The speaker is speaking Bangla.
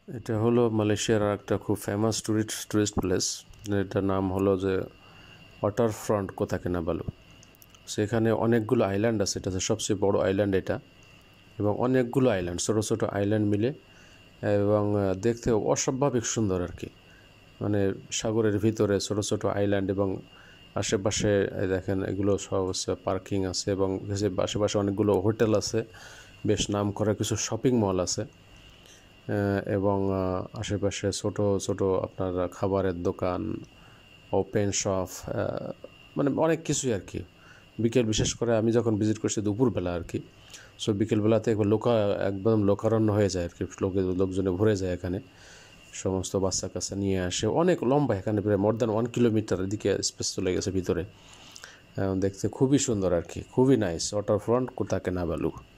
এটা হলো মালয়েশিয়ার একটা খুব ফেমাস টুরিস্ট প্লেস। এটার নাম হলো যে ওয়াটার ফ্রন্ট কোতা কিনাবালু। সেখানে অনেকগুলো আইল্যান্ড আছে, এটা সবচেয়ে বড় আইল্যান্ড এটা, এবং অনেকগুলো আইল্যান্ড, ছোটো ছোটো আইল্যান্ড মিলে, এবং দেখতে অস্বাভাবিক সুন্দর আর কি। মানে সাগরের ভিতরে ছোটো ছোটো আইল্যান্ড, এবং আশেপাশে দেখেন এগুলো সব পার্কিং আছে, এবং আশেপাশে অনেকগুলো হোটেল আছে, বেশ নাম করা কিছু শপিং মল আছে, এবং আশেপাশে ছোট ছোট আপনার খাবারের দোকান, ওপেন শপ, মানে অনেক কিছুই আর কি। বিশেষ করে আমি যখন ভিজিট করছি দুপুরবেলা আর কি, সো বিকেলবেলাতে একদম লোকারণ্য হয়ে যায় আর কি, লোকজনে ভরে যায় এখানে, সমস্ত বাচ্চা কাচ্চা নিয়ে আসে। অনেক লম্বা, এখানে প্রায় মোর দ্যান 1 কিলোমিটার দিকে স্পেস চলে গেছে ভিতরে। দেখতে খুবই সুন্দর আর কি, খুবই নাইস। Water front Kota কিনাবালু।